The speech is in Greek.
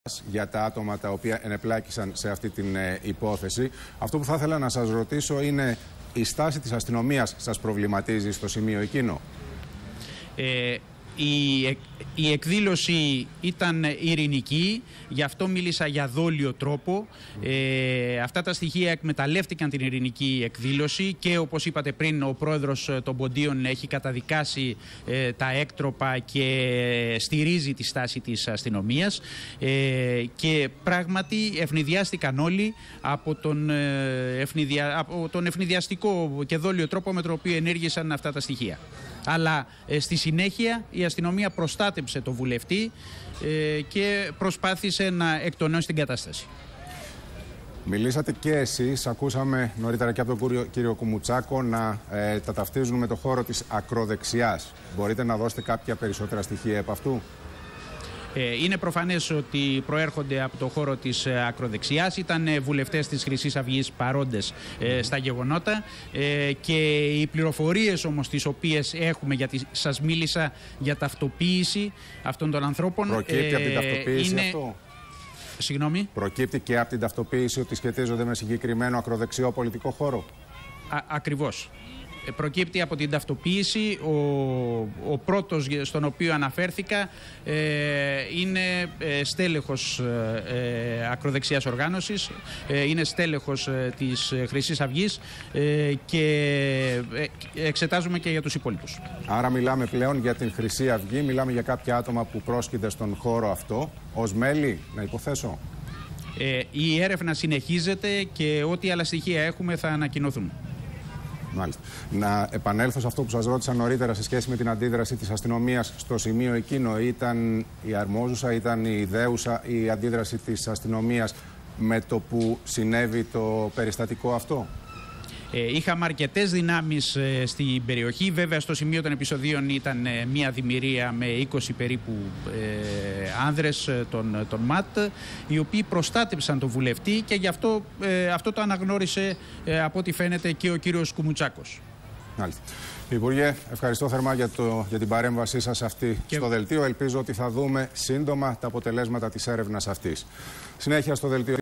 για τα άτομα τα οποία ενεπλάκησαν σε αυτή την υπόθεση. Αυτό που θα ήθελα να σας ρωτήσω είναι, η στάση της αστυνομίας σας προβληματίζει στο σημείο εκείνο? Η εκδήλωση ήταν ειρηνική, γι' αυτό μίλησα για δόλιο τρόπο. Αυτά τα στοιχεία εκμεταλλεύτηκαν την ειρηνική εκδήλωση και, όπως είπατε πριν, ο πρόεδρος των Ποντίων έχει καταδικάσει τα έκτροπα και στηρίζει τη στάση της αστυνομίας, και πράγματι ευνηδιάστηκαν όλοι από τον ευνηδιαστικό και δόλιο τρόπο με τον οποίο ενέργησαν αυτά τα στοιχεία. Αλλά στη συνέχεια η αστυνομία προστάτεψε τον βουλευτή και προσπάθησε να εκτονώσει την κατάσταση. Μιλήσατε και εσείς, ακούσαμε νωρίτερα και από τον κύριο Κουμουτσάκο να τα ταυτίζουν με το χώρο της ακροδεξιάς. Μπορείτε να δώσετε κάποια περισσότερα στοιχεία από αυτού? Είναι προφανές ότι προέρχονται από το χώρο της ακροδεξιάς. Ήταν βουλευτές της Χρυσής Αυγής παρόντες στα γεγονότα, και οι πληροφορίες όμως τις οποίες έχουμε, γιατί σας μίλησα για ταυτοποίηση αυτών των ανθρώπων. Προκύπτει από την ταυτοποίηση αυτό? Συγγνώμη? Προκύπτει και από την ταυτοποίηση ότι σχετίζονται με συγκεκριμένο ακροδεξιό πολιτικό χώρο? Ακριβώς. Προκύπτει από την ταυτοποίηση. Ο πρώτος στον οποίο αναφέρθηκα είναι στέλεχος ακροδεξιάς οργάνωσης, είναι στέλεχος της Χρυσής Αυγής, και εξετάζουμε και για τους υπόλοιπους. Άρα μιλάμε πλέον για την Χρυσή Αυγή, μιλάμε για κάποια άτομα που πρόσκειται στον χώρο αυτό ως μέλη, να υποθέσω? Η έρευνα συνεχίζεται και ό,τι άλλα στοιχεία έχουμε θα ανακοινωθούν. Μάλιστα. Να επανέλθω σε αυτό που σας ρώτησα νωρίτερα σε σχέση με την αντίδραση της αστυνομίας στο σημείο εκείνο. Ήταν η αρμόζουσα, ήταν η ιδέουσα η αντίδραση της αστυνομίας με το που συνέβη το περιστατικό αυτό? Είχαμε αρκετές δυνάμεις στην περιοχή. Βέβαια, στο σημείο των επεισοδίων ήταν μια δημιουργία με 20 περίπου άνδρες των ΜΑΤ, οι οποίοι προστάτεψαν τον βουλευτή, και γι' αυτό το αναγνώρισε από ό,τι φαίνεται και ο κύριος Κουμουτσάκος. Μάλιστα. Υπουργέ, ευχαριστώ θερμά για την παρέμβασή σας αυτή στο δελτίο. Ελπίζω ότι θα δούμε σύντομα τα αποτελέσματα της έρευνας αυτής. Συνέχεια στο δελτίο.